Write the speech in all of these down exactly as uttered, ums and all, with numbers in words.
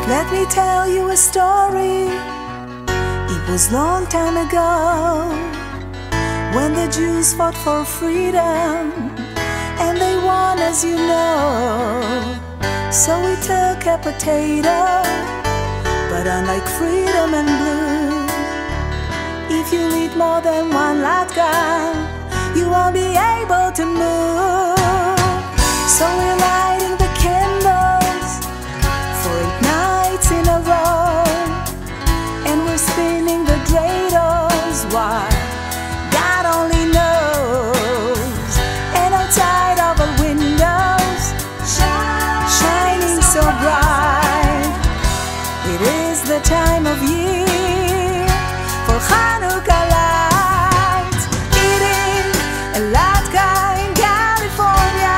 Let me tell you a story. It was long time ago, when the Jews fought for freedom, and they won, as you know. So we took a potato, but unlike freedom and blue, if you eat more than one Latka, you won't be able to move. So we're lighting the candles for eight nights in a row, and we're spinning the dreidels. Why? God only knows. And outside of our windows, shining so bright, it is the time of year for Hanukkah lights. Eating a Latka in California,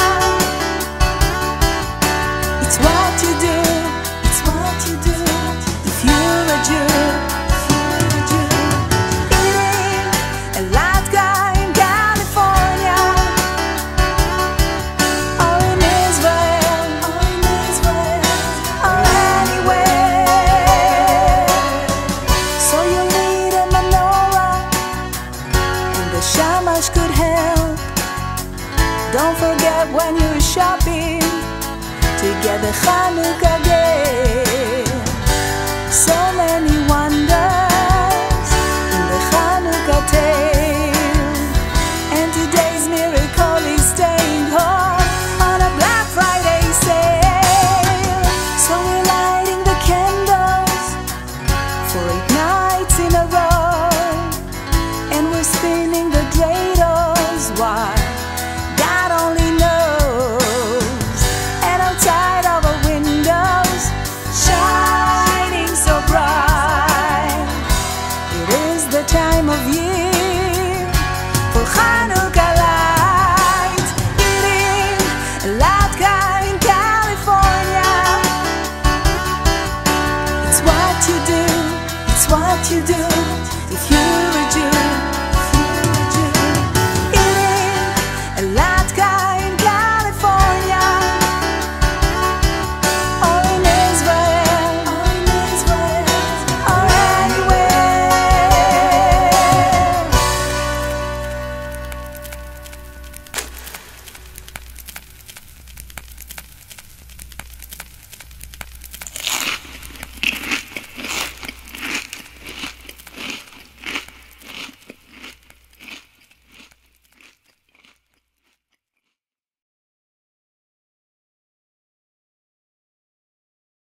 it's what you do, it's what you do if you're a Jew. Could help. Don't forget when you're shopping to get the Hanukkah gift. So many wonders in the Hanukkah tale, and today's miracle is staying home on a Black Friday sale. So we're lighting the candles for eight nights in a row, and we're spinning the dreidels. Why? God only knows. And outside of our windows, shining so bright, it is the time of year for Hanukkah lights. Eating a Latka in California, it's what you do, it's what you do